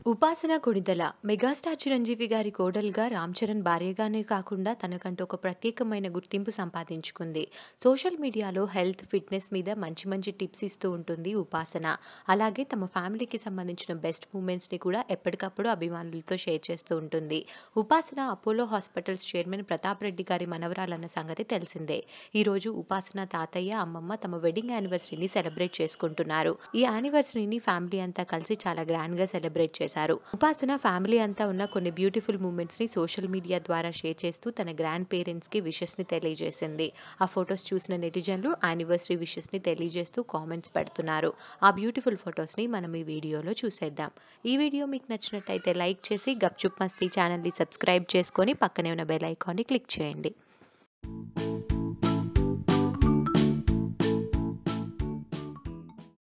ఉపాసన కొణిదెల మెగాస్టార్ చిరంజీవి గారి కోడలుగా రామ్ చరణ్ భార్యగానే కాకుండా తనకంటూ ఒక ప్రత్యేకమైన గుర్తింపు సంపాదించుకుంది. సోషల్ మీడియాలో హెల్త్, ఫిట్నెస్ మీద మంచి మంచి టిప్స్ ఇస్తూ ఉంటుంది ఉపాసన. అలాగే తమ ఫ్యామిలీకి సంబంధించిన బెస్ట్ మూమెంట్స్ని కూడా ఎప్పటికప్పుడు అభిమానులతో షేర్ చేస్తూ ఉంటుంది. Upasana Apollo hospitals chairman Pratap Reddy గారి మనవరాలన్న సంగతి తెలిసిందే. ఈరోజు ఉపాసన తాతయ్య, అమ్మమ్మ తమ వెడ్డింగ్ యానివర్సరీని సెలబ్రేట్ చేసుకుంటున్నారు. ఈ యానివర్సరీని ఫ్యామిలీ అంతా కలిసి చాలా గ్రాండ్ గా సెలబ్రేట్ చేశారు. ఉపాసన ఫ్యామిలీ అంతా ఉన్న కొన్ని బ్యూటిఫుల్ మూమెంట్స్ ని సోషల్ మీడియా ద్వారా షేర్ చేస్తూ తన గ్రాండ్ పేరెంట్స్ కి విషెస్ ని తెలియజేసింది. ఆ ఫొటోస్ చూసిన నెటిజన్లు యానివర్సరీ విషెస్ ని తెలియజేస్తూ కామెంట్స్ పెడుతున్నారు. ఆ బ్యూటిఫుల్ ఫొటోస్ ని మనం ఈ వీడియోలో చూసేద్దాం. ఈ వీడియో మీకు నచ్చినట్టయితే లైక్ చేసి గప్ చుప్ మస్తీ ఛానల్ ని సబ్స్క్రైబ్ చేసుకొని పక్కనే ఉన్న బెల్ ఐకాన్ ని క్లిక్ చేయండి.